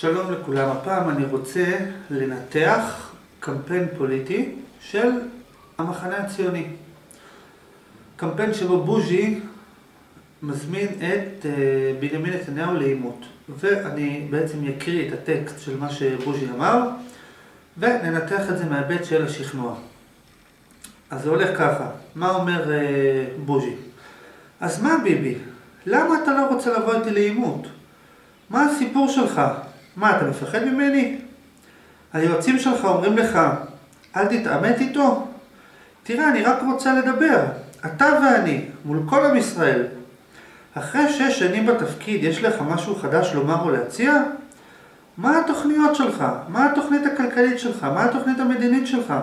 שלום לכולם, הפעם אני רוצה לנתח קמפיין פוליטי של המחנה הציוני. קמפיין שבו בוז'י מזמין את בנימין נתניהו לעימות. ואני בעצם אקריא את הטקסט של מה שבוז'י אמר, וננתח את זה מהבית של השכנוע. אז זה הולך ככה, מה אומר בוז'י? אז מה ביבי? למה אתה לא רוצה לבוא איתי לעימות? מה הסיפור שלך? מה, אתה מפחד ממני? היועצים שלך אומרים לך, אל תתעמת איתו? תראה, אני רק רוצה לדבר. אתה ואני, מול כל עם ישראל. אחרי 6 שנים בתפקיד, יש לך משהו חדש לומר או להציע? מה התוכניות שלך? מה התוכנית הכלכלית שלך? מה התוכנית המדינית שלך?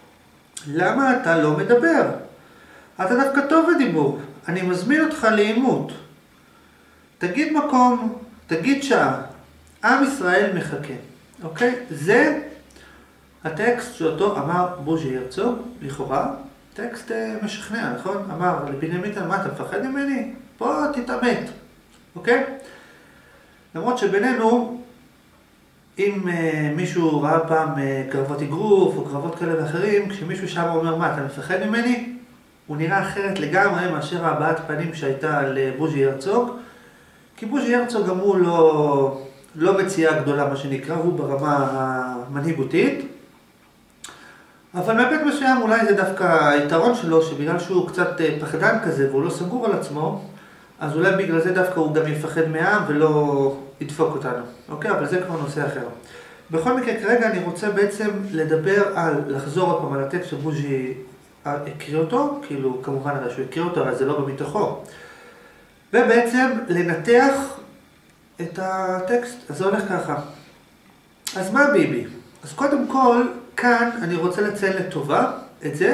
למה אתה לא מדבר? אתה דווקא טוב בדיבור. אני מזמין אותך לעימות. תגיד מקום, תגיד שעה. עם ישראל מחכה. אוקיי? זה הטקסט שאותו אמר בוז'י הרצוג, לכאורה. טקסט משכנע, נכון? אמר לבנימין, מה אתה מפחד ממני? פה תתעמת. אוקיי? למרות שבינינו, אם מישהו ראה פעם קרבות אגרוף או קרבות כאלה ואחרים, כשמישהו שם אומר, מה, אתה מפחד ממני? הוא נראה אחרת לגמרי מאשר הבעת פנים שהייתה לבוז'י הרצוג. כי בוז'י הרצוג גם הוא לא מציאה גדולה, מה שנקרא, הוא ברמה המנהיגותית. אבל מהבית מסוים אולי זה דווקא היתרון שלו, שבגלל שהוא קצת פחדן כזה והוא לא סגור על עצמו, אז אולי בגלל זה דווקא הוא גם יפחד מהעם ולא ידפוק אותנו. אוקיי? אבל זה כבר נושא אחר. בכל מקרה, כרגע אני רוצה בעצם לדבר לחזור עוד פעם על הטקסט שבוז'י הקריא אותו, כאילו כמובן הרי שהוא הקריא אותו, אבל זה לא במתוכו. ובעצם לנתח את הטקסט. אז זה הולך ככה. אז מה ביבי? אז קודם כל, כאן אני רוצה לציין לטובה את זה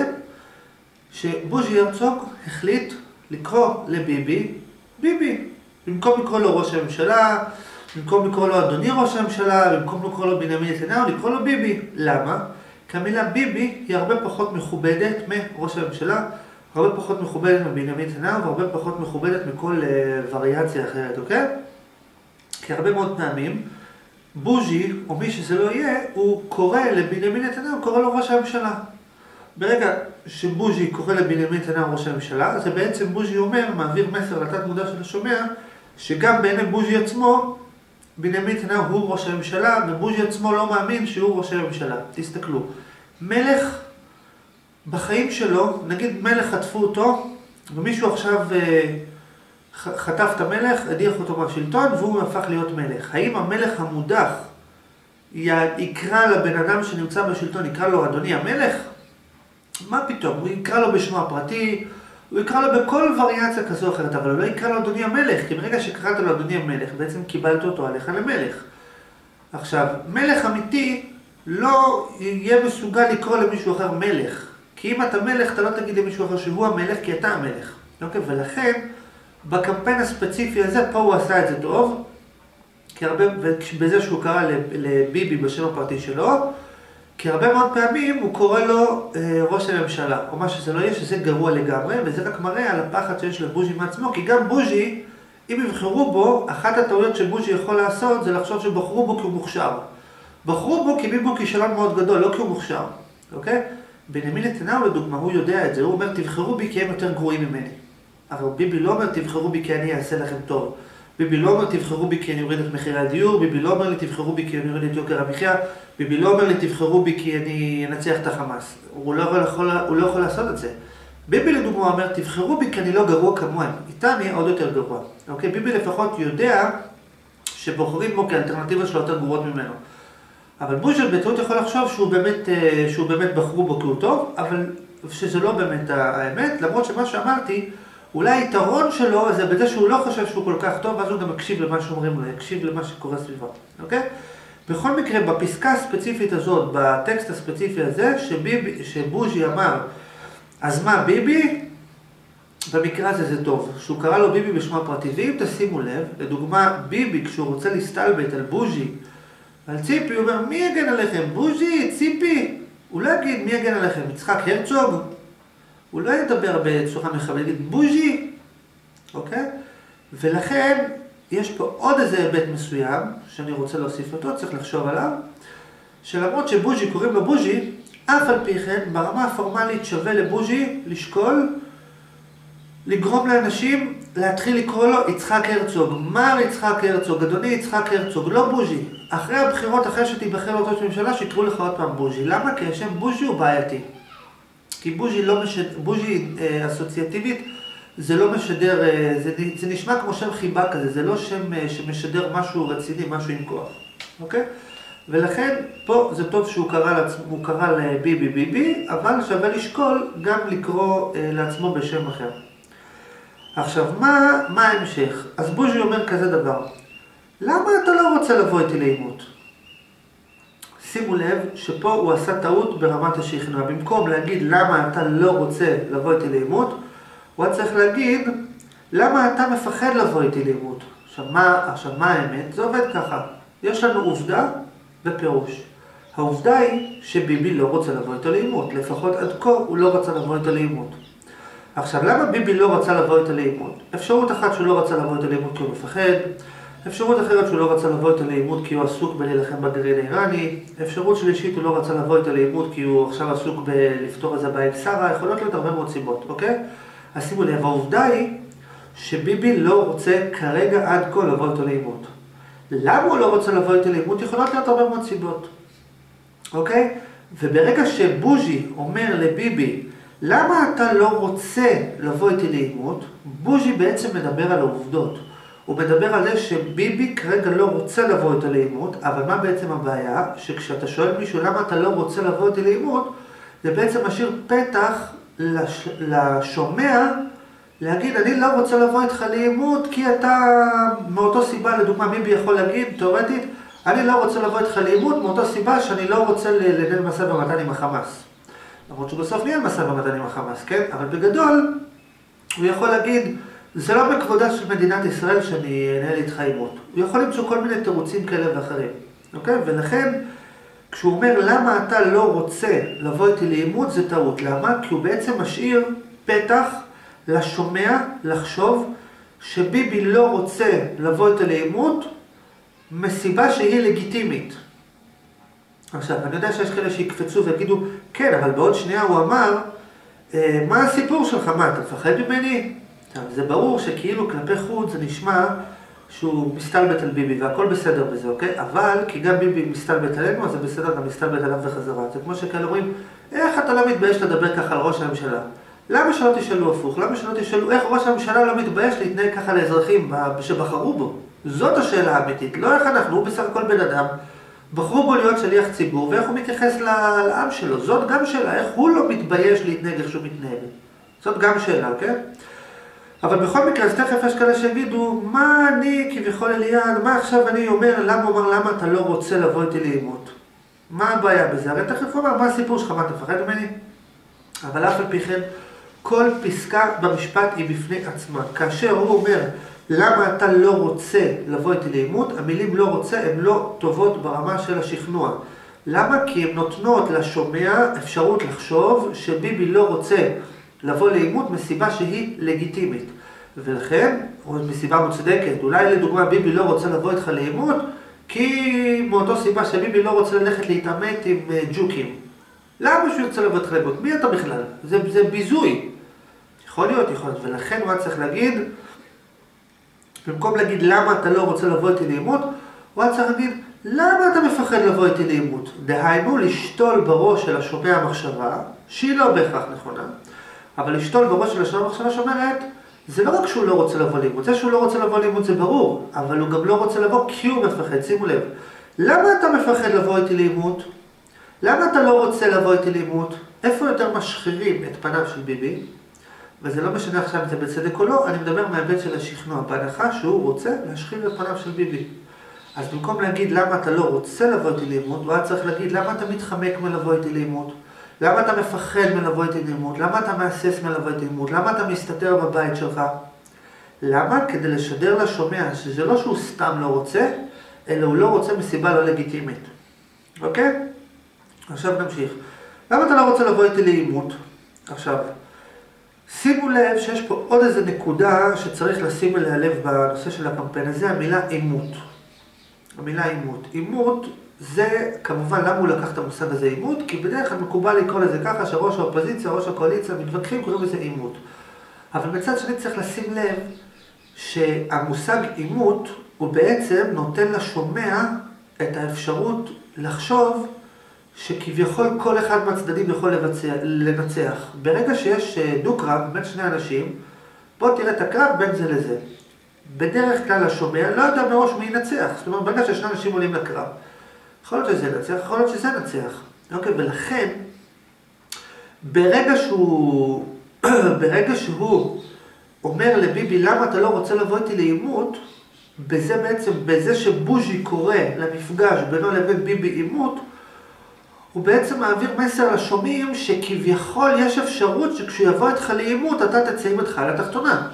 שבוז'י הרצוג החליט לקרוא לביבי ביבי. במקום לקרוא לו ראש הממשלה, במקום לקרוא לו אדוני ראש הממשלה, במקום לקרוא לו בנימין נתניהו, לקרוא לו ביבי. למה? כי המילה ביבי היא הרבה פחות מכובדת מראש הממשלה, הרבה פחות מכובדת מבנימין נתניהו, והרבה פחות מכובדת מכל וריאציה אחרת, אוקיי? כי הרבה מאוד פעמים, בוז'י, או מי שזה לא יהיה, הוא קורא לבנימין נתניהו, קורא לו ראש הממשלה. ברגע שבוז'י קורא לבנימין נתניהו ראש הממשלה, זה בעצם בוז'י אומר, מעביר מסר לתת מודע של השומע, שגם בעיני בוז'י עצמו, בנימין נתניהו הוא ראש הממשלה, ובוז'י עצמו לא מאמין שהוא ראש הממשלה. תסתכלו. מלך בחיים שלו, נגיד מלך חטפו אותו, ומישהו עכשיו חטף את המלך, הדיח אותו מהשלטון, והוא הפך להיות מלך. האם המלך המודח יקרא לבן אדם שנמצא בשלטון, יקרא לו אדוני המלך? מה פתאום? הוא יקרא לו בשמו הפרטי, הוא יקרא לו בכל וריאציה כזו או אחרת, אבל הוא לא יקרא לו אדוני המלך, כי ברגע שקראת לו אדוני המלך, בעצם קיבלת אותו עליך למלך. עכשיו, מלך אמיתי לא יהיה מסוגל לקרוא למישהו אחר מלך. כי אם אתה מלך, אתה לא תגיד למישהו אחר שהוא המלך, כי אתה המלך. אוקיי? ולכן, בקמפיין הספציפי הזה, פה הוא עשה את זה טוב, בזה שהוא קרא לביבי בשם הפרטי שלו, כי הרבה מאוד פעמים הוא קורא לו ראש הממשלה, או מה שזה לא יהיה, שזה גרוע לגמרי, וזה רק מראה על הפחד שיש לבוז'י מעצמו, כי גם בוז'י, אם יבחרו בו, אחת הטעויות שבוז'י יכול לעשות, זה לחשוב שבחרו בו כי הוא מוכשר. בחרו בו כי ביבי הוא כישלון מאוד גדול, לא כי הוא מוכשר. אוקיי? בנימין נתניהו לדוגמה, הוא יודע את זה, הוא אומר, תבחרו בי כי הם יותר גרועים ממני. אבל ביבי לא אומר, תבחרו בי כי אני אעשה לכם טוב. ביבי לא אומר, תבחרו בי כי אני אוריד את מחירי הדיור, ביבי לא אומר לי, תבחרו בי כי אני אוריד את יוקר המחיה, ביבי לא אומר לי, תבחרו בי כי אני אנצח את החמאס. הוא לא יכול לעשות את זה. ביבי לדוגמה אומר, תבחרו בי כי אני לא גרוע כמוהם. איתם יהיה עוד יותר גרוע. אוקיי? ביבי לפחות יודע שבוחרים בו כאלטרנטיבה שלו יותר גרועות ממנו. אבל בוז'י בטעות יכול לחשוב שהוא באמת בחרו בו כי הוא טוב, אבל שזה לא באמת האמת, למרות שמה שאמרתי, אולי היתרון שלו זה בזה שהוא לא חושב שהוא כל כך טוב, אז הוא גם מקשיב למה שאומרים לו, יקשיב למה שקורה סביבו, אוקיי? בכל מקרה, בפסקה הספציפית הזאת, בטקסט הספציפי הזה, שבוז'י אמר, אז מה ביבי? במקרה הזה זה טוב, שהוא קרא לו ביבי בשמו הפרטי, ואם תשימו לב, לדוגמה, ביבי כשהוא רוצה להסתלבט על בוז'י, על ציפי, הוא אומר, מי יגן עליכם? בוז'י, ציפי? הוא לא יגיד, מי יגן עליכם? יצחק הרצוג? הוא לא ידבר בצורה מכבדת, יגיד, בוז'י? אוקיי? ולכן, יש פה עוד איזה היבט מסוים, שאני רוצה להוסיף אותו, צריך לחשוב עליו, שלמרות שבוז'י קוראים לו בוז'י, אף על פי כן, ברמה הפורמלית שווה לבוז'י לשקול, לגרום לאנשים להתחיל לקרוא לו יצחק הרצוג. מר יצחק הרצוג, אדוני יצחק הרצוג, לא בוז'י. אחרי הבחירות, אחרי שתיבחר לראש ממשלה, שיקראו לך עוד פעם בוז'י. למה? כי השם בוז'י הוא בעייתי. כי בוז'י אסוציאטיבית, זה לא משדר, זה נשמע כמו שם חיבה כזה, זה לא שם שמשדר משהו רציני, משהו עם כוח. אוקיי? ולכן פה זה טוב שהוא קרא לביבי ביבי, אבל שווה לשקול גם לקרוא לעצמו בשם אחר. עכשיו, מה ההמשך? אז בוז'י אומר כזה דבר, למה אתה לא רוצה לבוא איתי לעימות? שימו לב שפה הוא עשה טעות ברמת השכנוע. במקום להגיד למה אתה לא רוצה לבוא איתי לעימות, הוא צריך להגיד למה אתה מפחד לבוא איתי לעימות. עכשיו מה האמת? זה עובד ככה. יש לנו עובדה ופירוש. העובדה היא שביבי לא רוצה לבוא איתו לעימות. לפחות עד כה הוא לא רצה לבוא איתו לעימות. עכשיו, למה ביבי לא רצה לבוא איתו לעימות? אפשרות אחת שהוא לא רצה לבוא איתו לעימות כי הוא מפחד. אפשרות אחרת שהוא לא רצה לבוא איתו לעימות כי הוא עסוק בלהילחם בגרעין האיראני. אפשרות שלישית הוא לא רצה לבוא איתו לעימות כי הוא עכשיו עסוק בלפתור איזה בעיה עם שרה. יכולות להיות הרבה מאוד סיבות, אוקיי? אז שימו לב, העובדה היא שביבי לא רוצה כרגע עד כה לבוא איתו לעימות. למה הוא לא רוצה לבוא איתו לעימות? יכולות להיות הרבה מאוד סיבות, אוקיי? וברגע שבוז'י אומר לביבי, למה אתה לא רוצה לבוא איתי לעימות? בוז'י בעצם מדבר על העובדות. הוא מדבר על זה שביבי כרגע לא רוצה לבוא איתו לעימות, אבל מה בעצם הבעיה? שכשאתה שואל מישהו למה אתה לא רוצה לבוא איתי לעימות, זה בעצם משאיר פתח לשומע להגיד, אני לא רוצה לבוא איתך לעימות כי אתה מאותו סיבה, לדוגמה ביבי יכול להגיד, תיאורטית, אני לא רוצה לבוא איתך לעימות מאותו סיבה שאני לא רוצה לנהל משא ומתן עם החמאס. למרות שבסוף ניהל משא ומתן עם החמאס, כן? אבל בגדול, הוא יכול להגיד, זה לא בכבודה של מדינת ישראל שאני אנהל איתך עימות. הוא יכול למצוא כל מיני תירוצים כאלה ואחרים, אוקיי? ולכן, כשהוא אומר למה אתה לא רוצה לבוא איתי לעימות, זה טעות. למה? כי הוא בעצם משאיר פתח לשומע לחשוב שביבי לא רוצה לבוא איתו לעימות מסיבה שהיא לגיטימית. עכשיו, אני יודע שיש כאלה שיקפצו ויגידו, כן, אבל בעוד שנייה הוא אמר, מה הסיפור שלך? מה, אתה מפחד ממני? זה ברור שכאילו כלפי חוץ זה נשמע שהוא מסתלבט על ביבי, והכל בסדר בזה, אוקיי? אבל כי גם ביבי מסתלבט עלינו, אז זה בסדר גם מסתלבט עליו וחזרה. זה כמו שכאלה אומרים, איך אתה לא מתבייש לדבר ככה על ראש הממשלה? למה שלא תשאלו הפוך? למה שלא תשאלו איך ראש הממשלה לא מתבייש להתנהג ככה לאזרחים שבחרו בו? זאת השאלה האמיתית, לא איך אנחנו, הוא בסך הכל בן אדם, בחרו בו להיות שליח ציבור, ואיך הוא מתייחס לעם שלו. זאת גם שאלה, איך הוא לא מתבייש להתנהג איך שהוא מתנהג. זאת גם שאלה, כן? אבל בכל מקרה, אז תכף יש כאלה שיגידו, מה אני כביכול אליעד, מה עכשיו אני אומר, למה אתה לא רוצה לבוא איתי לעימות? מה הבעיה בזה? הרי תכף הוא אומר, מה הסיפור שלך, מה אתה מפחד ממני? אבל אף על פי כן, כל פסקה במשפט היא בפני עצמה. כאשר הוא אומר, למה אתה לא רוצה לבוא איתי לעימות, המילים לא רוצה הן לא טובות ברמה של השכנוע. למה? כי הן נותנות לשומע אפשרות לחשוב שביבי לא רוצה לבוא לעימות מסיבה שהיא לגיטימית. ולכן, או מסיבה מוצדקת, אולי לדוגמה ביבי לא רוצה לבוא איתך לעימות, כי מאותו סיבה שביבי לא רוצה ללכת להתעמת עם ג'וקים. למה שהוא ירצה לבוא איתך לעימות? מי אתה בכלל? זה ביזוי. יכול להיות. ולכן הוא צריך להגיד, במקום להגיד למה אתה לא רוצה לבוא איתי לעימות, הוא צריך להגיד למה אתה מפחד לבוא איתי לעימות. דהיינו, לשתול בראש של השומע המחשבה, שהיא לא בהכרח נכונה, אבל לשתול בראש של השומע המחשבה שאומרת, זה לא רק שהוא לא רוצה לבוא לעימות, זה שהוא לא רוצה לבוא לעימות זה ברור, אבל הוא גם לא רוצה לבוא כי הוא מפחד. שימו לב, למה אתה מפחד לבוא איתי לעימות? למה אתה לא רוצה לבוא איתי לעימות? איפה יותר משחירים את פניו של ביבי? וזה לא משנה עכשיו אם זה בצדק או לא, אני מדבר מהבית של השכנוע, בהנחה שהוא רוצה להשחיר את פניו של ביבי. אז במקום להגיד למה אתה לא רוצה לבוא איתי לעימות, הוא היה צריך להגיד למה אתה מתחמק מלבוא איתי לעימות, למה אתה מפחד מלבוא איתי לעימות, למה אתה מהסס מלבוא איתי לעימות, למה אתה מסתתר בבית שלך. למה? כדי לשדר לשומע שזה לא שהוא סתם לא רוצה, אלא הוא לא רוצה מסיבה לא לגיטימית. אוקיי? עכשיו נמשיך. למה אתה לא רוצה לבוא איתי לעימות? עכשיו, שימו לב שיש פה עוד איזה נקודה שצריך לשים אליה לב בנושא של הקמפיין הזה, המילה עימות. המילה עימות. עימות זה, כמובן, למה הוא לקח את המושג הזה עימות? כי בדרך כלל מקובל לקרוא לזה ככה, שראש האופוזיציה, ראש הקואליציה, מתווכחים, קוראים לזה עימות. אבל מצד שני צריך לשים לב שהמושג עימות הוא בעצם נותן לשומע את האפשרות לחשוב שכביכול כל אחד מהצדדים יכול לנצח. ברגע שיש דו-קרב בין שני אנשים, בוא תראה את הקרב בין זה לזה. בדרך כלל השומע לא יודע מראש מי ינצח. זאת אומרת, ברגע ששני אנשים עולים לקרב, יכול להיות שזה ינצח, יכול להיות שזה ינצח. אוקיי, ולכן, ברגע שהוא אומר לביבי, למה אתה לא רוצה לבוא איתי לעימות, בזה בעצם, בזה שבוז'י קורא למפגש בינו לבין ביבי עימות, הוא בעצם מעביר מסר לשומעים שכביכול יש אפשרות שכשהוא יבוא איתך לעימות, אתה תצא עם איתך לתחתונה.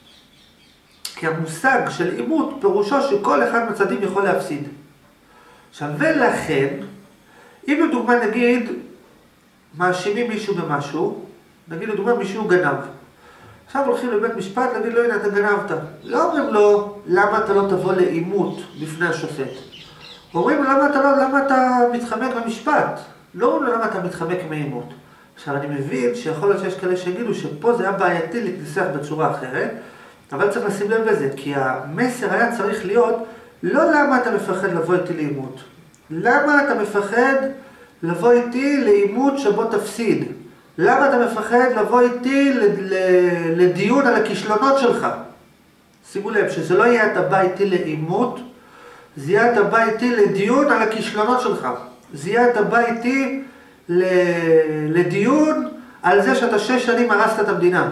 כי המושג של עימות פירושו שכל אחד מהצדדים יכול להפסיד. עכשיו, ולכן, אם לדוגמה נגיד, מאשימים מישהו במשהו, נגיד לדוגמה מישהו גנב. עכשיו הולכים לבית משפט להגיד לו, הנה אתה גנבת. לא אומרים לו, למה אתה לא תבוא לעימות בפני השופט. אומרים לו, למה אתה מתחמק במשפט? לא אומרים לו, למה אתה מתחמק מעימות. עכשיו אני מבין שיכול להיות שיש כאלה שיגידו שפה זה היה בעייתי להתנסח בצורה אחרת, אבל צריך לשים לב לזה, כי המסר היה צריך להיות, לא למה אתה מפחד לבוא איתי לעימות. למה אתה מפחד לבוא איתי לעימות שבו תפסיד? למה אתה מפחד לבוא איתי לדיון על הכישלונות שלך? שימו לב, שזה לא יהיה אתה בא איתי לעימות, זה יהיה אתה בא איתי לדיון על הכישלונות שלך. זה יהיה אתה בא איתי לדיון על זה שאתה 6 שנים הרסת את המדינה.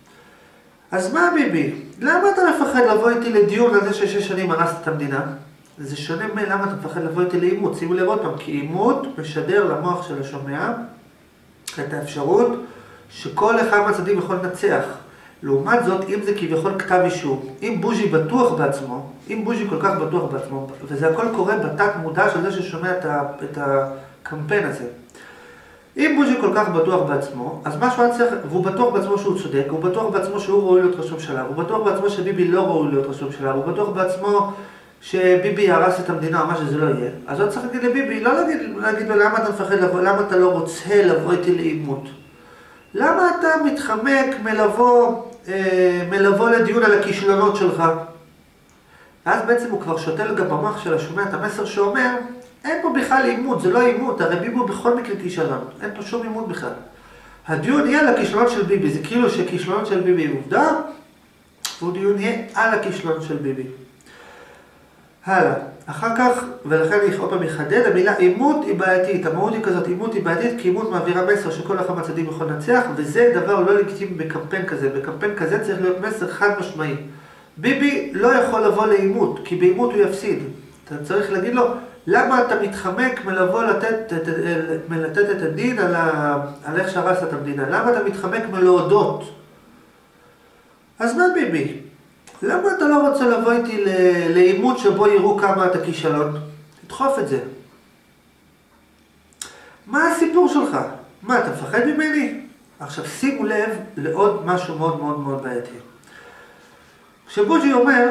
אז מה ביבי? למה אתה מפחד לבוא איתי לדיון על זה ש6 שנים הרסת את המדינה? זה שונה מלמה אתה מפחד לבוא איתי לעימות. שימו לב עוד פעם, כי עימות משדר למוח של השומע את האפשרות שכל אחד מהצדדים יכול לנצח. לעומת זאת, אם זה כביכול כתב אישום, אם בוז'י בטוח בעצמו, אם בוז'י כל כך בטוח בעצמו, וזה הכל קורה בתת מודע של זה ששומע את הקמפיין הזה. אם בוז'י כל כך בטוח בעצמו, אז משהו היה צריך, והוא בטוח בעצמו שהוא צודק, הוא בטוח בעצמו שהוא ראוי להיות ראש ממשלה, הוא בטוח בעצמו שביבי לא ראוי להיות ראש ממשלה, הוא בטוח בעצמו שביבי יהרס את המדינה או מה שזה לא יהיה. אז הוא צריך להגיד לביבי, לא להגיד לו למה אתה מפחד לבוא, למה אתה לא רוצה לבוא איתי לעימות. למה אתה מתחמק מלבוא לדיון על הכישלונות שלך? ואז בעצם הוא כבר שותל גם במוח של השומע את המסר שאומר, אין פה בכלל עימות, זה לא עימות, הרי ביבי הוא בכל מקרה כישלון, אין פה שום עימות בכלל. הדיון יהיה על הכישלונות של ביבי, זה כאילו שכישלונות של ביבי היא עובדה, והוא דיון יהיה על הכישלון של ביבי. הלאה, אחר כך, ולכן אני עוד פעם מחדד, המילה עימות היא בעייתית, המהות היא כזאת, עימות היא בעייתית, כי עימות מעבירה מסר שכל אחד מהצדדים יכול לנצח, וזה דבר לא לגיטימי בקמפיין כזה, בקמפיין כזה צריך להיות מסר חד משמעי. ביבי לא יכול לבוא לעימות, כי בעימות הוא יפסיד. אתה צריך להגיד לו, למה אתה מתחמק מלבוא לתת את הדין על איך שהרסת את המדינה? למה אתה מתחמק מלהודות? אז מה ביבי? למה אתה לא רוצה לבוא איתי לעימות שבו יראו כמה אתה כישלון? תדחוף את זה. מה הסיפור שלך? מה, אתה מפחד ממני? עכשיו שימו לב לעוד משהו מאוד מאוד מאוד בעייתי. כשבוז'י אומר,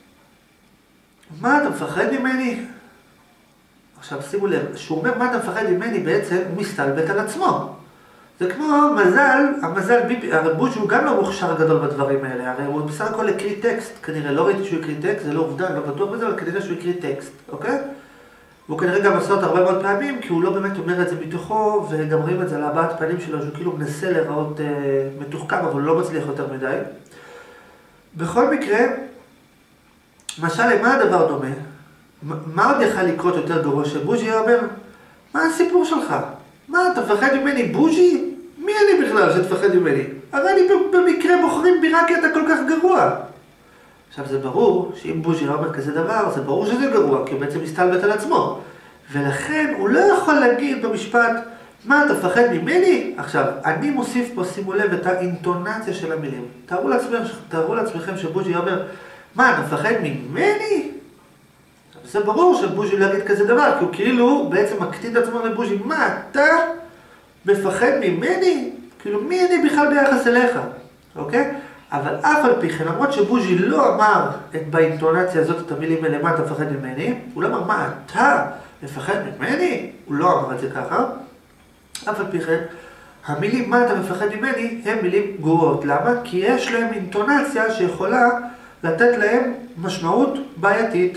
מה אתה מפחד ממני? עכשיו שימו לב, כשהוא אומר מה אתה מפחד ממני בעצם הוא מסתלבט על עצמו. זה כמו המזל ביבי, הרי בוז'י הוא גם לא מוכשר גדול בדברים האלה, הרי הוא בסך הכל הקריא טקסט, כנראה לא ראיתי שהוא הקריא טקסט, זה לא עובדה, אני לא בטוח בזה, אבל כנראה שהוא הקריא טקסט, אוקיי? והוא כנראה גם עושה אותו הרבה מאוד פעמים, כי הוא לא באמת אומר את זה מתוכו, וגם רואים את זה על הבעת פנים שלו, שהוא כאילו מנסה להיראות מתוחכם, אבל הוא לא מצליח יותר מדי. בכל מקרה, משל למה הדבר דומה? מה עוד יכול לקרות יותר גרוע שבוז'י אומר, מה הסיפור שלך? מה, אתה מפחד ממני בוז'י? מי אני בכלל שתפחד ממני? הרי אני במקרה בוחרים בי רק כי אתה כל כך גרוע. עכשיו זה ברור שאם בוז'י אומר כזה דבר, זה ברור שזה גרוע, כי הוא בעצם מסתלבט על עצמו. ולכן הוא לא יכול להגיד במשפט, מה, אתה מפחד ממני? עכשיו, אני מוסיף פה, שימו לב, את האינטונציה של המילים. תארו לעצמכם שבוז'י אומר, מה, אתה מפחד ממני? זה ברור שבוז'י לא יגיד כזה דבר, כי הוא כאילו בעצם מקטין את עצמו לבוז'י, מה, אתה מפחד ממני? כאילו, מי אני בכלל ביחס אליך? אוקיי? אבל אף על פי כן, למרות שבוז'י לא אמר באינטונציה הזאת את המילים האלה, מה אתה מפחד ממני? הוא לא אמר, מה אתה מפחד ממני? הוא לא אמר את זה ככה. אף על פי כן, המילים מה אתה מפחד ממני הם מילים גרועות. למה? כי יש להם אינטונציה שיכולה לתת להם משמעות בעייתית.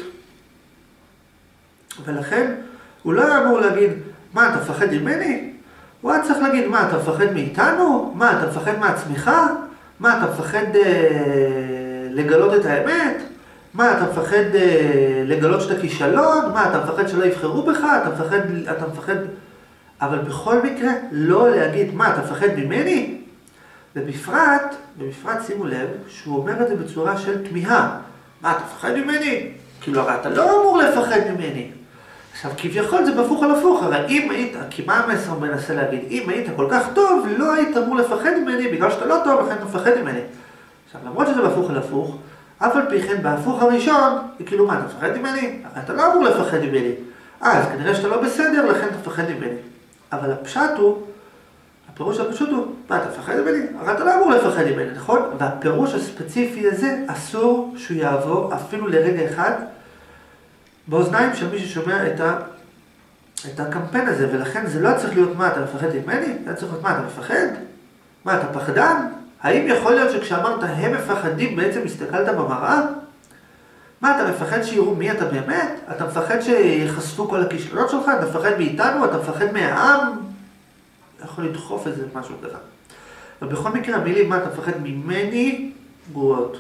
ולכן הוא לא היה אמור להגיד, מה אתה מפחד ממני? הוא היה צריך להגיד, מה אתה מפחד מאיתנו? מה אתה מפחד מעצמך? מה אתה מפחד לגלות את האמת? מה אתה מפחד לגלות שאתה כישלון? מה אתה מפחד שלא יבחרו בך? אתה מפחד... אבל בכל מקרה לא להגיד, מה אתה מפחד ממני? ובפרט שימו לב שהוא אומר את זה בצורה של תמיהה. מה אתה מפחד ממני? כאילו הרי אתה לא אמור לפחד ממני. עכשיו כביכול זה בהפוך על הפוך, הרי אם היית, כי מה המסר מנסה להגיד? אם היית כל כך טוב, לא היית אמור לפחד ממני, בגלל שאתה לא טוב, לכן אתה מפחד ממני. עכשיו למרות שזה בהפוך על הפוך, אף על פי כן בהפוך הראשון, היא כאילו מה אתה מפחד ממני? הרי אתה לא אמור לפחד ממני. אז כנראה שאתה לא בסדר, לכן אתה מפחד ממני. אבל הפירוש הפשוט הוא, מה אתה מפחד ממני? הרי אתה לא אמור לפחד ממני, נכון? והפירוש הספציפי הזה אסור שהוא יעבור אפילו לרגע אחד באוזניים של מי ששומע את הקמפיין הזה, ולכן זה לא צריך להיות מה אתה מפחד ממני, זה צריך להיות מה אתה מפחד? מה אתה פחדן? האם יכול להיות שכשאמרת הם מפחדים בעצם הסתכלת במראה? מה אתה מפחד שיראו מי אתה באמת? אתה מפחד שיחשפו כל הכישלונות שלך? אתה מפחד מאיתנו? אתה מפחד מהעם? יכול לדחוף איזה משהו כזה. אבל בכל מקרה המילים מה אתה מפחד ממני גרועות.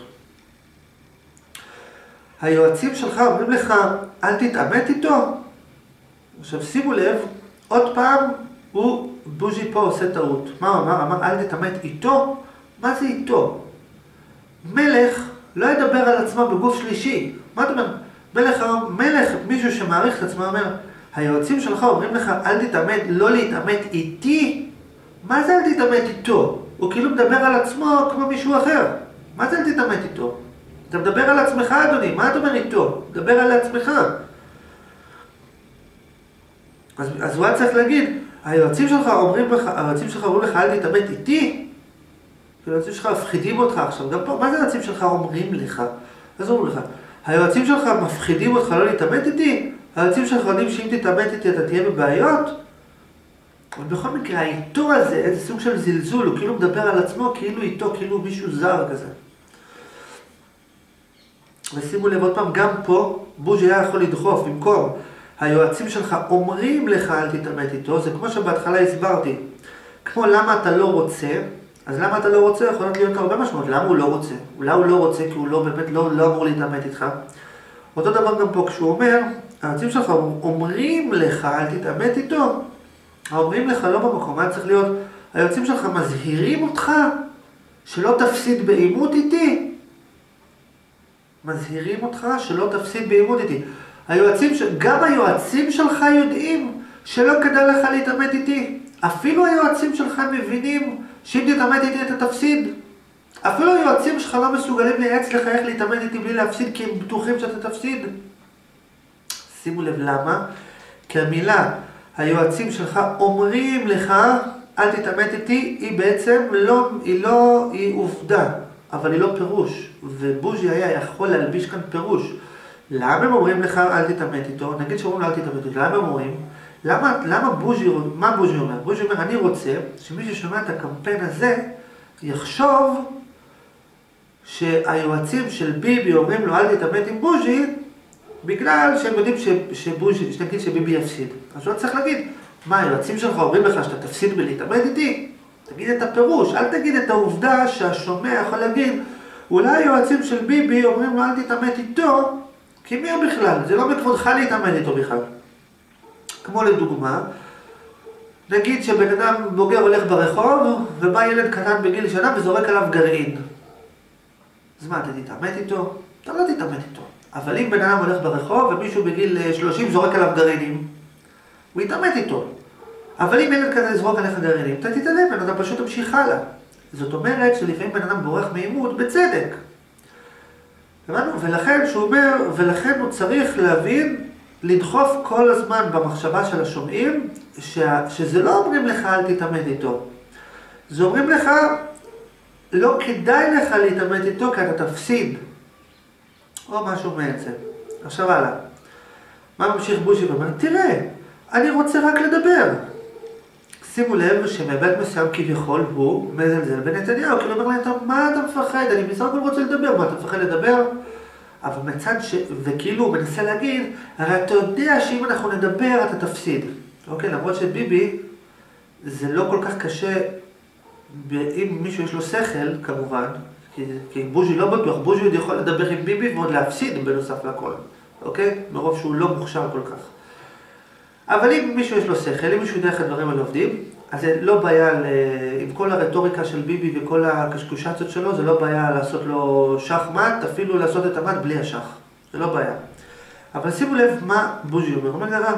היועצים שלך אומרים לך, אל תתעמת איתו. עכשיו שימו לב, עוד פעם, בוז'י פה עושה טעות. מה הוא אמר? אמר, אל תתעמת איתו? מה זה איתו? מלך לא ידבר על עצמו בגוף שלישי. מה אתה אומר? מלך, מישהו שמעריך את עצמו אומר, היועצים שלך אומרים לך, אל תתעמת, לא להתעמת איתי? מה זה אל תתעמת איתו? הוא כאילו מדבר על עצמו כמו מישהו אחר. מה זה אל תתעמת איתו? אתה מדבר על עצמך, אדוני, מה אתה אומר איתו? מדבר על עצמך. אז הוא היה צריך להגיד, היועצים שלך אומרים לך, אל תתעמת איתי? היועצים שלך מפחידים אותך עכשיו. גם פה, מה זה היועצים שלך אומרים לך? אז אומרים לך, היועצים שלך מפחידים אותך לא להתעמת איתי? היועצים שלך יודעים שאם תתעמת איתי אתה תהיה בבעיות? אבל בכל מקרה, האיתו הזה, איזה סוג של זלזול, הוא כאילו מדבר על עצמו כאילו איתו, כאילו מישהו זר כזה. ושימו לב עוד פעם, גם פה, בוז'י היה יכול לדחוף, במקום היועצים שלך אומרים לך אל תתעמת איתו, זה כמו שבהתחלה הסברתי, כמו למה אתה לא רוצה, אז למה אתה לא רוצה? יכול להיות הרבה משמעות, למה הוא לא רוצה? אולי הוא לא רוצה כי הוא לא, באמת לא אמור להתעמת איתך. אותו דבר גם פה, כשהוא אומר, היועצים שלך אומרים לך אל תתעמת איתו, האומרים לך לא במקום, מה צריך להיות? היועצים שלך מזהירים אותך שלא תפסיד בעימות איתי. מזהירים אותך שלא תפסיד בעימות איתי. גם היועצים שלך יודעים שלא כדאי לך להתעמת איתי. אפילו היועצים שלך מבינים שאם תתעמת איתי אתה תפסיד. אפילו היועצים שלך לא מסוגלים לייעץ לך איך להתעמת איתי בלי להפסיד, כי הם בטוחים שאתה תפסיד. שימו לב למה? כי המילה היועצים שלך אומרים לך אל תתעמת איתי, היא בעצם היא עובדה, אבל היא לא פירוש. ובוז'י היה יכול להלביש כאן פירוש. למה הם אומרים לך אל תתעמת איתו? נגיד שאומרים לו אל תתעמת איתו, למה הם אומרים? מה בוז'י אומר? בוז'י אומר, אני רוצה שמי ששומע את הקמפיין הזה יחשוב שהיועצים של ביבי אומרים לו אל תתעמת עם בוז'י בגלל שהם יודעים שנגיד שביבי יפסיד. אז הוא צריך להגיד, מה היועצים שלך אומרים לך שאתה תפסיד בלהתעמת איתי? תגיד את הפירוש, אל תגיד את העובדה שהשומע יכול להגיד אולי היועצים של ביבי אומרים לו אל תתעמת איתו, כי מי הוא בכלל? זה לא מכבודך להתעמת איתו בכלל. כמו לדוגמה, נגיד שבן אדם בוגר הולך ברחוב ובא ילד קטן בגיל שנה וזורק עליו גרעין. אז מה, אתה תתעמת איתו? אתה לא תתעמת איתו. אבל אם בן אדם הולך ברחוב ומישהו בגיל 30 זורק עליו גרעינים, הוא יתעמת איתו. אבל אם ילד כזה יזרוק עליך גרעינים, אתה תתעלם, אתה פשוט תמשיך הלאה. זאת אומרת שלפעמים בן אדם בורח מעימות בצדק. ולכן הוא צריך להבין, לדחוף כל הזמן במחשבה של השומעים, שזה לא אומרים לך אל תתעמת איתו. זה אומרים לך, לא כדאי לך להתאמת איתו כי אתה תפסיד. או משהו מעצם. עכשיו הלאה. מה ממשיך בוז'י ואומר? תראה, אני רוצה רק לדבר. שימו לב שמבט מסוים כביכול הוא מזלזל בנתניהו, כאילו אומר להם, מה אתה מפחד? אני בסך הכל רוצה לדבר, מה אתה מפחד לדבר? אבל מצד וכאילו הוא מנסה להגיד, הרי אתה יודע שאם אנחנו נדבר אתה תפסיד. אוקיי, למרות שביבי זה לא כל כך קשה, אם מישהו יש לו שכל כמובן, כי בוז'י לא בטוח, בוז'י עוד יכול לדבר עם ביבי ועוד להפסיד בנוסף לכל, אוקיי? מרוב שהוא לא מוכשר כל כך. אבל אם מישהו יש לו שכל, אם מישהו יודע איך הדברים האלה עובדים, אז זה לא בעיה, עם כל הרטוריקה של ביבי וכל הקשקושציות שלו, זה לא בעיה לעשות לו שחמט, אפילו לעשות את המט בלי השח. זה לא בעיה. אבל שימו לב מה בוז'י אומר. אומר גרם,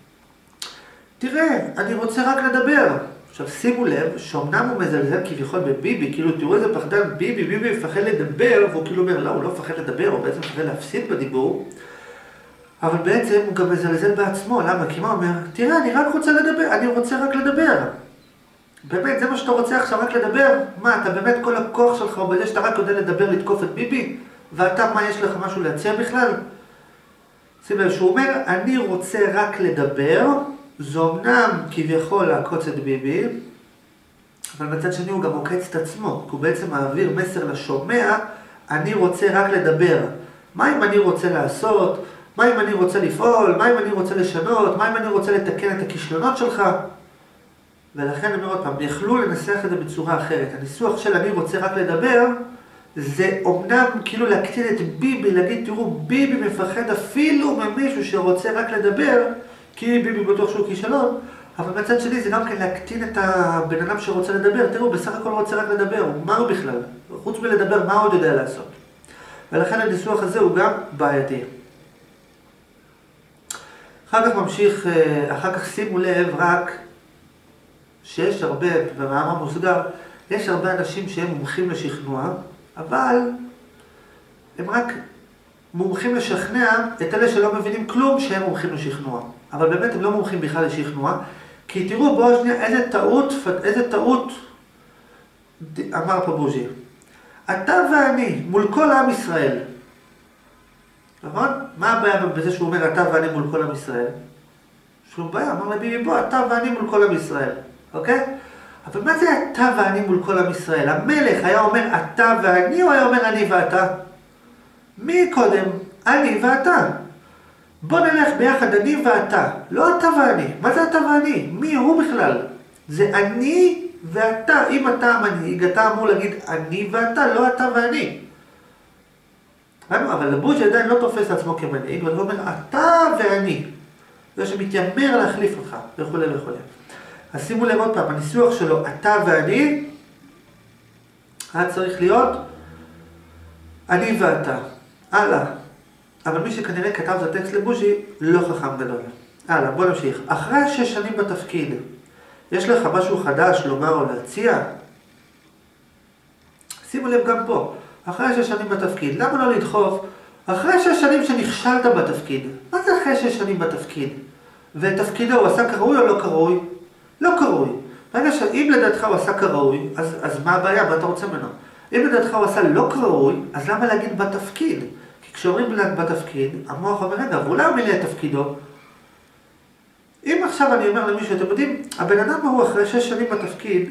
תראה, אני רוצה רק לדבר. עכשיו שימו לב שאומנם הוא מזלזל כביכול בביבי, כאילו תראו איזה פחדן ביבי מפחד לדבר, והוא כאילו אומר, לא, הוא לא מפחד לדבר, הוא בעצם מפחד להפסיד בדיבור. אבל בעצם הוא גם מזלזל בעצמו, למה? כי מה הוא אומר? תראה, אני רק רוצה לדבר, אני רוצה רק לדבר. באמת, זה מה שאתה רוצה עכשיו, רק לדבר? מה, אתה באמת כל הכוח שלך הוא בזה שאתה רק יודע לדבר, לתקוף את ביבי? ואתה, מה, יש לך משהו להציע בכלל? שים לב, שהוא אומר, אני רוצה רק לדבר, זו אמנם כביכול לעקוץ את ביבי, אבל מצד שני הוא גם עוקץ את עצמו, כי הוא בעצם מעביר מסר לשומע, אני רוצה רק לדבר. מה אם אני רוצה לעשות? מה אם אני רוצה לפעול? מה אם אני רוצה לשנות? מה אם אני רוצה לתקן את הכישלונות שלך? ולכן אני אומר עוד פעם, יכלו לנסח את זה בצורה אחרת. הניסוח של אני רוצה רק לדבר, זה אומנם כאילו להקטין את ביבי, להגיד תראו ביבי מפחד אפילו ממישהו שרוצה רק לדבר, כי ביבי בטוח שהוא כישלון, אבל מצד שני זה גם כן להקטין את הבן אדם שרוצה לדבר. תראו, בסך הכל רוצה רק לדבר, מה הוא בכלל? חוץ מלדבר, מה הוא עוד יודע לעשות? ולכן הניסוח הזה הוא גם בעייתי. אחר כך שימו לב רק שיש הרבה, במאמר מוסגר, יש הרבה אנשים שהם מומחים לשכנוע, אבל הם רק מומחים לשכנע את אלה שלא מבינים כלום שהם מומחים לשכנוע. אבל באמת הם לא מומחים בכלל לשכנוע, כי תראו בואו שנייה איזה טעות אמר פה בוז'י. אתה ואני מול כל עם ישראל, נכון? מה הבעיה בזה שהוא אומר אתה ואני מול כל עם ישראל? שום בעיה, אמר לביבי בוא, אתה ואני מול כל עם ישראל, אוקיי? אבל מה זה אתה ואני מול כל עם ישראל? המלך היה אומר אתה ואני או היה אומר אני ואתה? מי קודם? אני ואתה. בוא נלך ביחד אני ואתה, לא אתה ואני. מה זה אתה ואני? מי הוא בכלל? זה אני ואתה. אם אתה המנהיג, אתה אמור להגיד אני ואתה, לא אתה ואני. אבל בוז'י עדיין לא תופס עצמו כמנהיג, אבל הוא אומר אתה ואני. זה שמתיימר להחליף אותך, וכו' וכו'. אז שימו לב עוד פעם, הניסוח שלו, אתה ואני, היה צריך להיות אני ואתה. הלאה. אבל מי שכנראה כתב את הטקסט לבוז'י, לא חכם גדול. הלאה, בוא נמשיך. אחרי 6 שנים בתפקיד, יש לך משהו חדש לומר או להציע? שימו לב גם פה, אחרי 6 שנים בתפקיד, למה לא לדחוף? אחרי 6 שנים שנכשלת בתפקיד. מה זה אחרי 6 שנים בתפקיד? ותפקידו הוא עשה כראוי או לא כראוי? לא כראוי. ברגע שאם לדעתך הוא עשה כראוי, אז מה הבעיה? מה אתה רוצה ממנו? אם לדעתך הוא עשה לא כראוי, אז למה להגיד בתפקיד? כי כשאומרים בתפקיד, המוח אומר, רגע, ואולי הוא מילא את תפקידו. אם עכשיו אני אומר למישהו, אתם יודעים, הבן אדם הוא אחרי 6 שנים בתפקיד,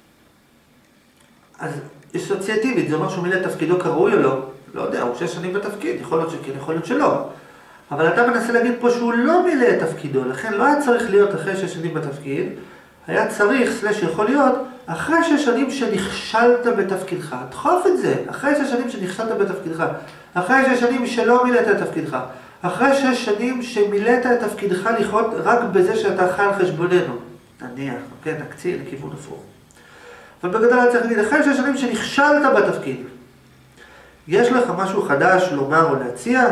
אז אסוציאטיבית, זה אומר שהוא מילא את תפקידו כראוי או לא? לא יודע, הוא 6 שנים בתפקיד, יכול להיות שכן, יכול להיות שלא. אבל אתה מנסה להגיד פה שהוא לא מילא את תפקידו, לכן לא היה צריך להיות אחרי 6 שנים בתפקיד, היה צריך, יכול להיות, אחרי 6 שנים שנכשלת בתפקידך, דחוף את זה, אחרי 6 שנים שנכשלת בתפקידך, אחרי 6 שנים שלא מילאת את תפקידך, אחרי 6 שנים שמילאת את תפקידך לחיות רק בזה שאתה חי על חשבוננו. נניח, אוקיי, נקציא לכיוון הפוך. אבל בגדול אני צריך להגיד, אחרי 6 שנים שנכשלת בתפקיד, יש לך משהו חדש לומר או להציע?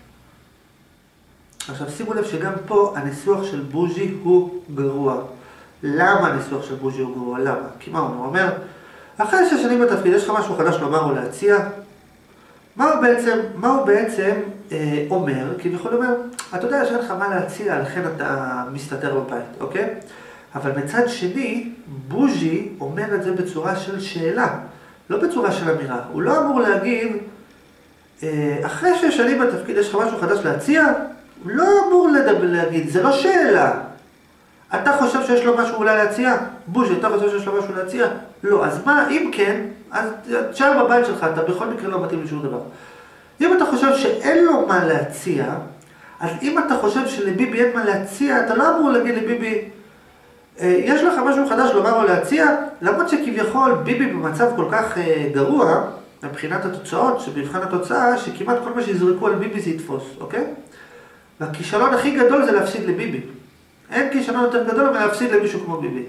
עכשיו שימו לב שגם פה הניסוח של בוז'י הוא גרוע. למה הניסוח של בוז'י הוא גרוע? למה? כי מה הוא אומר? אחרי 6 שנים בתפקיד יש לך משהו חדש לומר או להציע? מה הוא בעצם אומר? כי יכול אומר, אתה יודע שאין לך מה להציע, לכן אתה מסתתר בבית, אוקיי? אבל מצד שני, בוז'י אומר את זה בצורה של שאלה. לא בצורה של אמירה. הוא לא אמור להגיד, אחרי 6 שנים בתפקיד יש לך משהו חדש להציע? הוא לא אמור להגיד, זה לא שאלה. אתה חושב שיש לו משהו אולי להציע? בוז'י, אתה חושב שיש לו משהו להציע? לא, אז מה, אם כן, אז תשאר בבית שלך, אתה בכל מקרה לא מתאים לשום דבר. אם אתה חושב שאין לו מה להציע, אז אם אתה חושב שלביבי אין מה להציע, אתה לא אמור להגיד לביבי, יש לך משהו חדש לומר או להציע? למרות שכביכול ביבי במצב כל כך גרוע, מבחינת התוצאות, שבבחן התוצאה, שכמעט כל מה שיזרקו על ביבי זה יתפוס, אוקיי? והכישלון הכי גדול זה להפסיד לביבי. אין כישלון יותר גדול מלהפסיד למישהו כמו ביבי.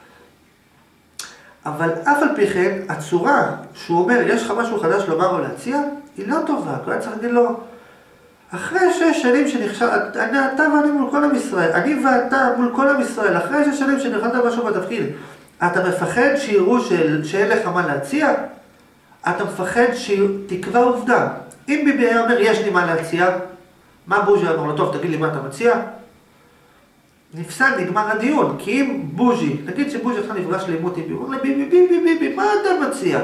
אבל אף על פי כן, הצורה שהוא אומר, יש לך משהו חדש לומר או להציע, היא לא טובה. הוא היה צריך להגיד לו, אחרי 6 שנים שנכשל, אתה ואני מול כל עם ישראל, אני ואתה מול כל עם ישראל, אחרי 6 שנים שנכשלת משהו בתפקיד, אתה מפחד שיראו שאין לך מה להציע? אתה מפחד שתקבע עובדה. אם ביבי היה אומר, יש לי מה להציע, מה בוז'י אמר לו, טוב, תגיד לי מה אתה מציע? נפסד, נגמר הדיון, כי אם בוז'י, נגיד שבוז'י עכשיו נפגש לעימות עם ביבי, הוא אומר ביבי, מה אתה מציע?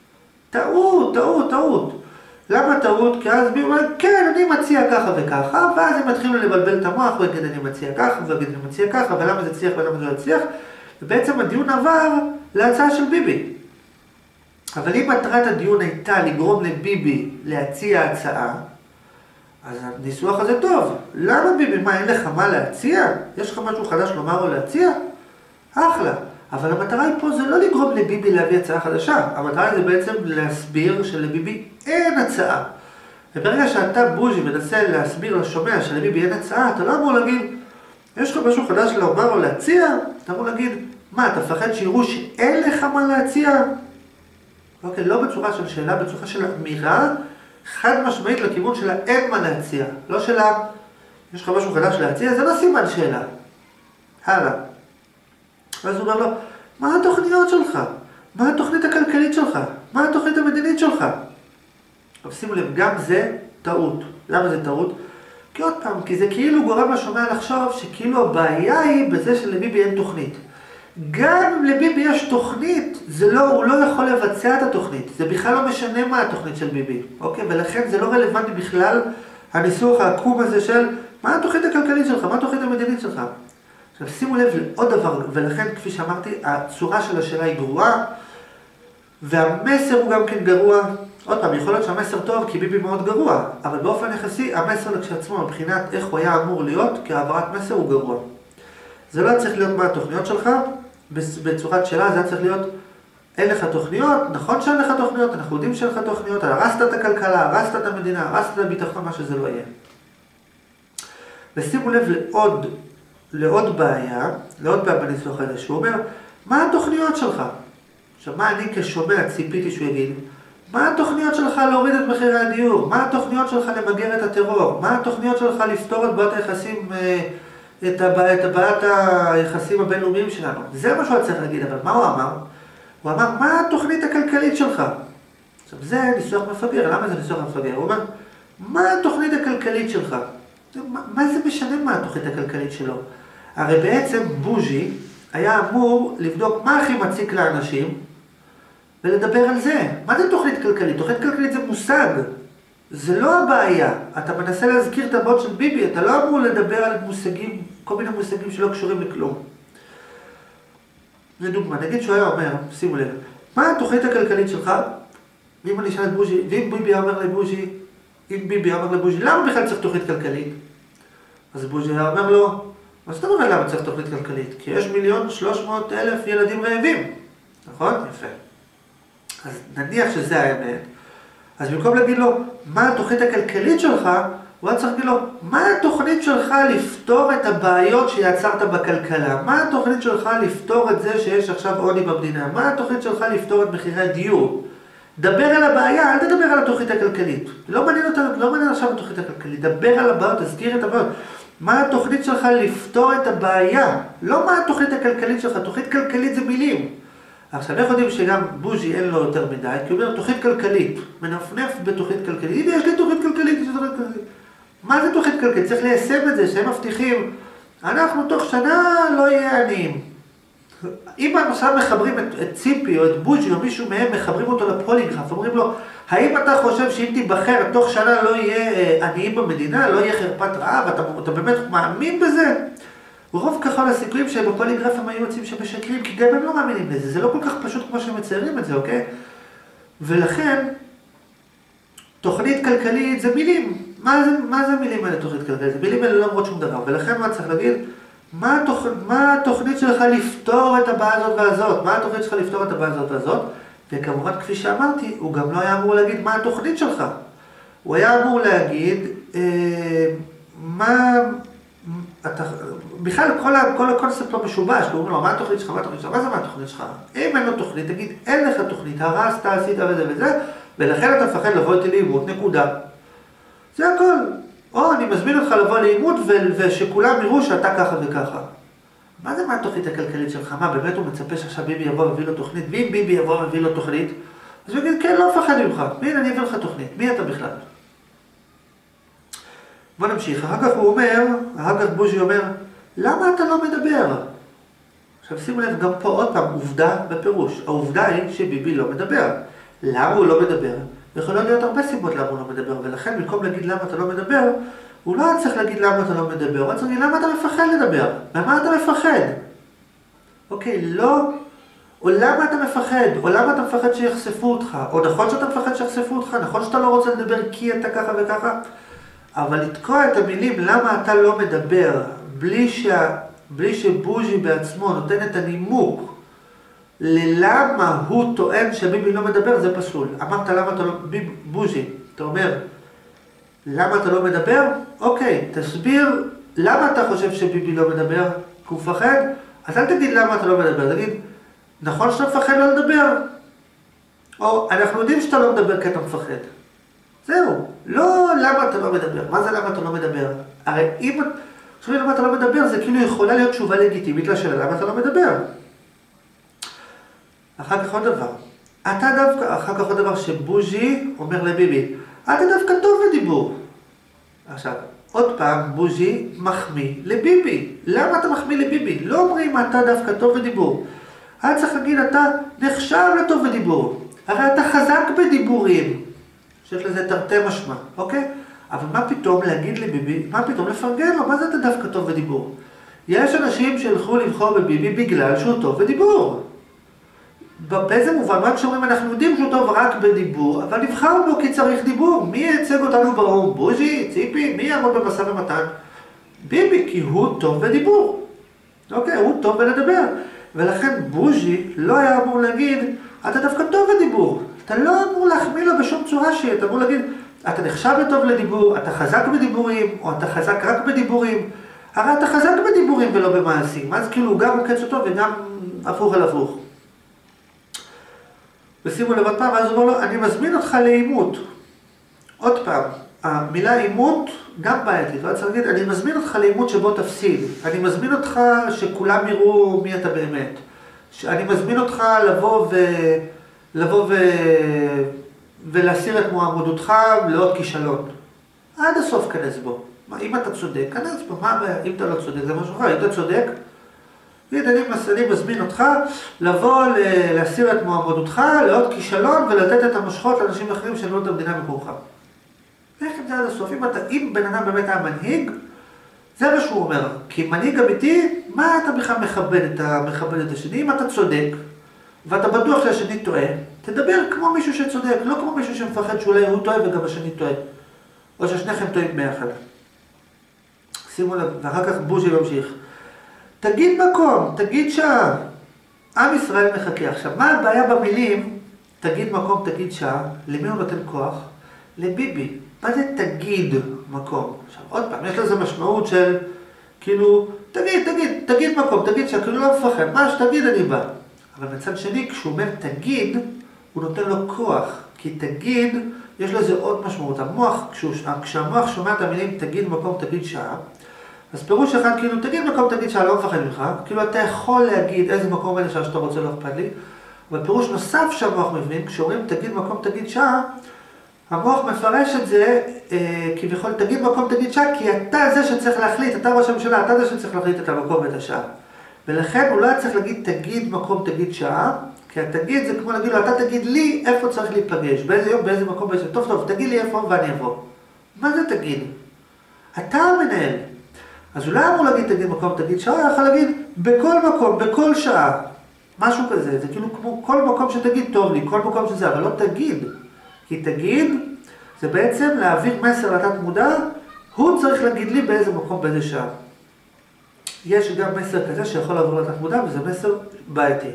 טעות. למה טעות? כי אז ביבי אומר, כן, אני מציע ככה וככה, ואז הם מתחילים לבלבל את המוח, הוא יגיד אני מציע ככה, הוא יגיד אני מציע ככה, ולמה זה הצליח ולמה זה לא הצליח, ובעצם הדיון עבר להצעה של ביבי. אבל אם מטרת הדיון הייתה לגרום לביבי להציע הצעה, אז הניסוח הזה טוב. למה ביבי? מה, אין לך מה להציע? יש לך משהו חדש לומר או להציע? אחלה. אבל המטרה היא פה זה לא לגרום לביבי להביא הצעה חדשה. המטרה זה בעצם להסביר שלביבי אין הצעה. וברגע שאתה בוז'י מנסה להסביר לשומע שלביבי אין הצעה, אתה לא אמור להגיד, יש לך משהו חדש לומר או להציע? אתה אמור להגיד, מה, אתה מפחד שיראו שאין לך מה להציע? אוקיי, לא בצורה של שאלה, בצורה של אמירה, חד משמעית לכיוון שלה אין מה להציע. לא שלה, יש לך משהו חדש להציע, זה לא סימן שאלה. הלאה. ואז הוא אומר לו, מה התוכניות שלך? מה התוכנית הכלכלית שלך? מה התוכנית המדינית שלך? אבל שימו לב, גם זה טעות. למה זה טעות? כי עוד פעם, כי זה כאילו גורם לשומע לחשוב שכאילו הבעיה היא בזה שלביבי אין תוכנית. גם אם לביבי יש תוכנית, הוא לא יכול לבצע את התוכנית. זה בכלל לא משנה מה התוכנית של ביבי. אוקיי? ולכן זה לא רלוונטי בכלל הניסוח העקום הזה של מה התוכנית הכלכלית שלך, מה התוכנית המדינית שלך. עכשיו שימו לב לעוד דבר, ולכן כפי שאמרתי, הצורה של השאלה היא גרועה, והמסר הוא גם כן גרוע. עוד פעם, יכול להיות שהמסר טוב כי ביבי מאוד גרוע, אבל באופן יחסי המסר כשעצמו מבחינת איך הוא היה אמור להיות, כהעברת מסר הוא גרוע. זה לא צריך להיות מה התוכניות שלך, בצורת שאלה זה צריך להיות, אין לך תוכניות, נכון שאין לך תוכניות, אנחנו יודעים שאין לך תוכניות, הרסת את הכלכלה, הרסת את המדינה, הרסת את הביטחון, מה שזה לא יהיה. ושימו לב לעוד בעיה בניסוח הזה, שהוא אומר, מה התוכניות שלך? עכשיו, מה אני כשומע ציפיתי שהוא יגיד? מה התוכניות שלך להוריד את מחירי הדיור? מה התוכניות שלך למגר את הטרור? מה התוכניות שלך לפתור את בעיית היחסים, את בעיית היחסים הבינלאומיים שלנו? זה מה שהוא צריך להגיד, אבל מה הוא אמר? הוא אמר, מה התוכנית הכלכלית שלך? עכשיו, זה ניסוח מפגר. למה זה ניסוח מפגר? הוא אומר, מה התוכנית הכלכלית שלך? מה זה משנה מה התוכנית הכלכלית שלו? הרי בעצם בוז'י היה אמור לבדוק מה הכי מציק לאנשים ולדבר על זה. מה זה תוכנית כלכלית? תוכנית כלכלית זה מושג. זה לא הבעיה. אתה מנסה להזכיר את הבאות של ביבי, אתה לא אמור לדבר על מושגים, כל מיני מושגים שלא קשורים לכלום. לדוגמה, נגיד שהוא היה אומר, שימו לב, מה התוכנית הכלכלית שלך? ואם אני אשאל את בוז'י, ואם ביבי אומר לבוז'י, למה בכלל צריך תוכנית כלכלית? אז בוז'י היה אומר לו, מה זאת אומרת למה צריך תוכנית כלכלית? כי יש 1,300,000 ילדים רעבים. נכון? יפה. אז נניח שזה האמת. אז במקום להגיד לו, מה התוכנית הכלכלית שלך, הוא היה צריך להגיד לו, מה התוכנית שלך לפתור את הבעיות שיצרת בכלכלה? מה התוכנית שלך לפתור את זה שיש עכשיו עוני במדינה? מה התוכנית שלך לפתור את מחירי הדיור? דבר על הבעיה, אל תדבר על התוכנית הכלכלית. לא מעניין עכשיו התוכנית הכלכלית. דבר על הבעיות, תזכיר את הבעיות. מה התוכנית שלך לפתור את הבעיה? לא מה התוכנית הכלכלית שלך, תוכנית כלכלית זה מילים. עכשיו, איך יודעים שגם בוז'י אין לו יותר מדי? כי הוא אומר תוכנית כלכלית, מנפנף בתוכנית כלכלית. הנה, יש לי תוכנית כלכלית, מה זה תוכנית כלכלית? צריך ליישם את זה, שהם מבטיחים, אנחנו תוך שנה לא יהיה עניים. אם עכשיו מחברים את ציפי או את בוז'י או מישהו מהם, מחברים אותו לפוליגרף, אומרים לו, האם אתה חושב שאם תיבחר, תוך שנה לא יהיה עניים במדינה, לא יהיה חרפת רעב, אתה באמת מאמין בזה? רוב ככל הסיכויים שבפוליגרף הם היו יוצאים שמשקרים, כי גם הם לא מאמינים בזה, זה לא כל כך פשוט כמו שהם מציירים את זה, אוקיי? ולכן, תוכנית כלכלית זה מילים. מה זה מילים האלה תוכנית כלכלית? זה מילים האלה לא אומרות שום דבר, ולכן מה צריך להגיד? מה התוכנית שלך לפתור את הבעיה הזאת והזאת? מה התוכנית שלך לפתור את הבעיה הזאת והזאת? וכמובן, כפי שאמרתי, הוא גם לא היה אמור להגיד מה התוכנית שלך. הוא היה אמור להגיד, בכלל כל הקונספט לא משובש, הוא אומר לו, מה התוכנית שלך? מה התוכנית שלך? מה זה מה התוכנית שלך? אם אין לו תוכנית, תגיד, אין לך תוכנית, הרסת, עשית וזה וזה, ולכן אתה מפחד לבוא איתי לאימות, נקודה. זה הכל. או אני מזמין אותך לבוא לאימות ושכולם יראו שאתה ככה וככה. מה זה מה התוכנית הכלכלית שלך? מה, באמת הוא מצפה שעכשיו ביבי יבוא וביא לו תוכנית? ואם ביבי יבוא וביא לו תוכנית, אז הוא יגיד, כן, לא מפחד ממך. הנה, אני אביא לך תוכנית. מי אתה בכלל? בוא נמשיך. אחר כך בוז'י אומר, למה אתה לא מדבר? עכשיו שימו לב, גם פה עוד פעם, עובדה בפירוש. העובדה היא שביבי לא מדבר. למה הוא לא מדבר? יכולה להיות הרבה סיבות למה הוא לא מדבר, ולכן במקום להגיד למה אתה לא מדבר, הוא לא צריך להגיד למה אתה לא מדבר, הוא צריך להגיד למה אתה מפחד לדבר. ממה אתה מפחד? אוקיי, לא. או למה אתה מפחד? או למה אתה מפחד שיחשפו אותך? או נכון שאתה מפחד שיחשפו אותך? נכון שאתה לא רוצה לדבר כי אתה ככה וככה? אבל לתקוע את המילים למה אתה לא מדבר, בלי שבוז'י בעצמו נותן את הנימוק ללמה הוא טוען שביבי לא מדבר, זה פסול. אמרת למה אתה לא... בוז'י, אתה אומר, למה אתה לא מדבר? אוקיי, תסביר למה אתה חושב שביבי לא מדבר, כי הוא מפחד? אז אל תגיד למה אתה לא מדבר, תגיד, נכון שאתה מפחד לא לדבר? או אנחנו יודעים שאתה לא מדבר כי אתה מפחד. זהו, לא למה אתה לא מדבר. מה זה למה אתה לא מדבר? הרי אם... תשמעי למה אתה לא מדבר, זה כאילו יכולה להיות תשובה לגיטימית לשאלה למה אתה לא מדבר. אחר כך עוד דבר שבוז'י אומר לביבי, אתה דווקא טוב בדיבור. עכשיו, עוד פעם בוז'י מחמיא לביבי. למה אתה מחמיא לביבי? לא אומרים אתה דווקא טוב בדיבור. היה צריך להגיד אתה נחשב לטוב בדיבור. הרי אתה חזק בדיבורים. שיש לזה תרתי משמע, אוקיי? אבל מה פתאום להגיד לביבי, מה פתאום לפרגן לו? מה זה אתה דווקא טוב בדיבור? יש אנשים שילכו לבחור בביבי בגלל שהוא טוב בדיבור. באיזה מובן? מה כשאומרים אנחנו יודעים שהוא טוב רק בדיבור, אבל נבחר בו כי צריך דיבור. מי ייצג אותנו ברור? בוז'י? ציפי? מי יעמוד במשא ומתן? ביבי, כי הוא טוב בדיבור. אוקיי, הוא טוב בלדבר. ולכן בוז'י לא היה אמור להגיד, אתה דווקא טוב בדיבור. אתה לא אמור להחמיא לו בשום צורה שהיא. אתה אמור להגיד, אתה נחשב לטוב לדיבור, אתה חזק בדיבורים, או אתה חזק רק בדיבורים. הרי אתה חזק בדיבורים ולא במעשים. אז כאילו הוא גם עוקץ אותו וגם הפוך על הפוך. ושימו לב עוד פעם, אז הוא אומר לו, אני מזמין אותך לאימות. עוד פעם, המילה אימות גם בעייתית. לא צריך להגיד, אני מזמין אותך לאימות שבו תפסיד. אני מזמין אותך שכולם יראו מי אתה באמת. אני מזמין אותך לבוא ולהסיר את מועמדותך לעוד כישלון. עד הסוף כנס בו. אם אתה צודק, כנס בו. מה הבעיה? אם אתה לא צודק, זה משהו אחר. אם אתה צודק, אני מזמין אותך לבוא להסיר את מועמדותך לעוד כישלון ולתת את המשכות לאנשים אחרים שנהלו את המדינה במקומך. איך אם זה עד הסוף? אם בן אדם באמת היה מנהיג, זה מה שהוא אומר. כי מנהיג אמיתי, מה אתה בכלל מכבד את השני? אם אתה צודק, ואתה בטוח שהשני טועה, תדבר כמו מישהו שצודק, לא כמו מישהו שמפחד שאולי הוא טועה וגם השני טועה. או ששניכם טועים ביחד. שימו לב, ואחר כך בוז'י ממשיך. תגיד מקום, תגיד שעה. עם ישראל מחכה. עכשיו, מה הבעיה במילים? תגיד מקום, תגיד שעה. למי הוא נותן כוח? לביבי. מה זה תגיד מקום? עכשיו, עוד פעם, יש לזה משמעות של, כאילו, תגיד מקום, תגיד שעה, כאילו לא מפחד. מה שתגיד אני בא. אבל מצד שני, כשהוא אומר תגיד, הוא נותן לו כוח. כי תגיד, יש לזה עוד משמעות. המוח, כשהמוח שומע את המילים תגיד מקום, תגיד שעה, אז פירוש אחד, כאילו, תגיד מקום, תגיד שעה, לא מפחד ממך. כאילו, אתה יכול להגיד איזה מקום איזה שעה שאתה רוצה, לא אכפת לי. אבל פירוש נוסף שהמוח מבין, כשאומרים תגיד מקום, תגיד שעה, המוח מפרש את זה, כביכול, תגיד מקום, תגיד שעה, כי אתה זה שצריך להחליט, אתה ראש הממשלה, אתה זה שצריך להחליט את המקום ואת השעה. ולכן הוא לא היה צריך להגיד תגיד מקום, תגיד שעה, כי התגיד זה כמו להגיד לו, אתה תגיד לי איפה צריך להיפגש, באיזה יום, באיזה מקום, באיזה... טוב, תגיד לי איפה ואני אבוא. מה זה תגיד? אתה המנהל. אז הוא לא היה אמור להגיד תגיד מקום, תגיד שעה, הוא יכול להגיד בכל מקום, בכל שעה. משהו כזה, זה כאילו כמו כל מקום שתגיד טוב לי, כל מקום שזה, אבל לא תגיד. כי תגיד, זה בעצם להעביר מסר לתת מודע, הוא צריך להגיד לי באיזה מקום, באיזה שעה. יש גם מסר כזה שיכול לעבור לתת מודע, וזה מסר בעייתי.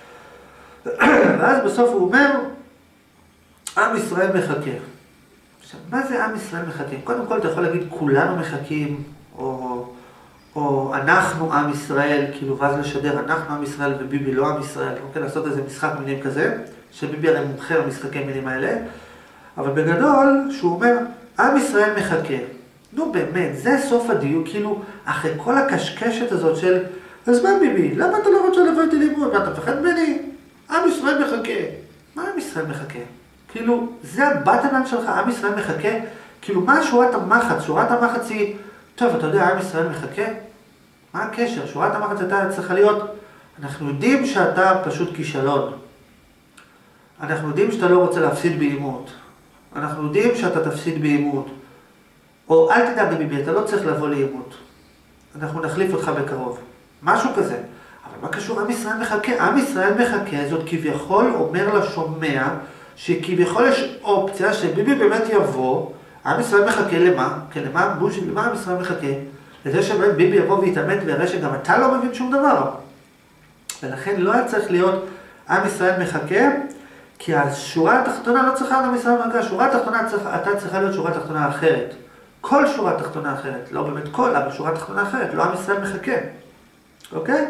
ואז בסוף הוא אומר, עם ישראל מחכה. עכשיו, מה זה עם ישראל מחכה? קודם כל אתה יכול להגיד כולנו מחכים, או אנחנו עם ישראל, כאילו ואז לשדר, אנחנו עם ישראל וביבי לא עם ישראל. אוקיי, לעשות איזה משחק מילים כזה, שביבי הרי מומחה למשחקי מילים האלה. אבל בגדול, שהוא אומר, עם ישראל מחכה. נו באמת, זה סוף הדיוק, כאילו, אחרי כל הקשקשת הזאת של, אז מה ביבי, למה אתה לא רוצה לבוא איתי לימוד? מה, אתה מפחד ממני? עם ישראל מחכה. מה עם ישראל מחכה? כאילו, זה הבטנן שלך, עם ישראל מחכה. כאילו, מה שורת המחץ? שורת המחץ היא, טוב, אתה יודע, עם ישראל מחכה? מה הקשר? שורת המחץ הייתה צריכה להיות, אנחנו יודעים שאתה פשוט כישלון. אנחנו יודעים שאתה לא רוצה להפסיד בעימות. אנחנו יודעים שאתה תפסיד בעימות. או אל תדאג ביבי, אתה לא צריך לבוא לעימות. אנחנו נחליף אותך בקרוב. משהו כזה. אבל מה קשור? עם ישראל מחכה. עם ישראל מחכה, זאת כביכול אומר לשומע, שכביכול יש אופציה שביבי באמת יבוא, עם ישראל מחכה למה? כן, למה בוז'י, למה עם ישראל מחכה? לזה שבאמת ביבי יבוא ויתאמת ויראה שגם אתה לא מבין שום דבר. ולכן לא היה צריך להיות עם ישראל מחכה, כי השורה התחתונה לא צריכה עם ישראל מחכה, השורה התחתונה אתה צריכה להיות שורה תחתונה אחרת. כל שורה תחתונה אחרת, לא באמת כל, אבל שורה תחתונה אחרת, לא עם ישראל מחכה. אוקיי?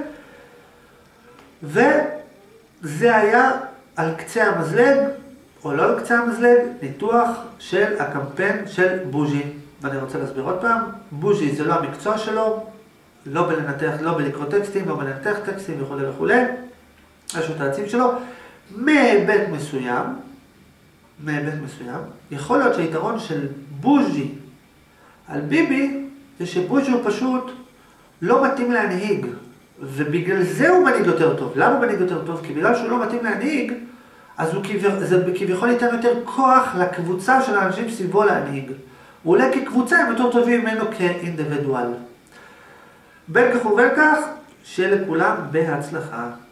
וזה היה על קצה המזלג, או לא על קצה המזלג, ניתוח של הקמפיין של בוז'י. ואני רוצה להסביר עוד פעם, בוז'י זה לא המקצוע שלו, לא בלנתח, לא בלקרוא טקסטים, לא בלנתח טקסטים וכו' וכו'. יש את העצים שלו. מהיבט מסוים, יכול להיות שהיתרון של בוז'י על ביבי, זה שבוז'י הוא פשוט לא מתאים להנהיג, ובגלל זה הוא מנהיג יותר טוב. למה הוא מנהיג יותר טוב? כי בגלל שהוא לא מתאים להנהיג, אז זה כביכול ייתן יותר כוח לקבוצה של האנשים סביבו להנהיג. הוא עולה כקבוצה, הם יותר טובים ממנו כאינדיבידואל. בין כך ובין כך, שיהיה לכולם בהצלחה.